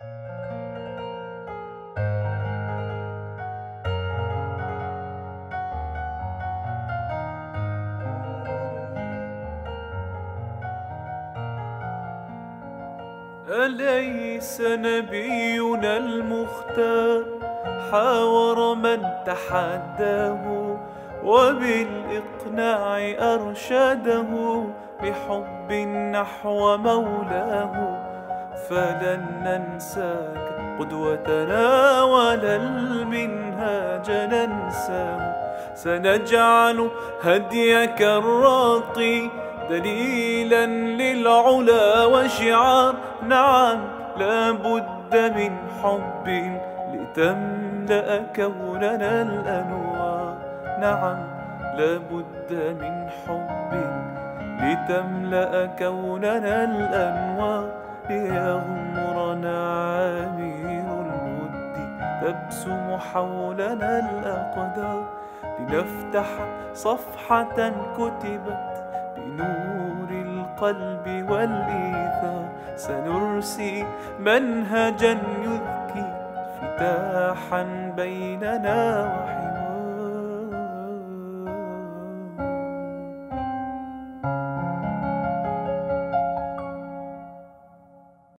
أليس نبينا المختار حاور من تحداه وبالإقناع أرشده لحب نحو مولاه؟ فلن ننساك قدوتنا ولا المنهاج ننساه، سنجعل هديك الراقي دليلا للعلا وشعار. نعم لا بد من حب لتملأ كوننا الأنوار، نعم لا بد من حب لتملأ كوننا الأنوار. ليغمرنا عامير الود تبسم حولنا الأقدار، لنفتح صفحة كتبت بنور القلب والإيثار. سنرسي منهجا يذكي فتاحا بيننا وحوار.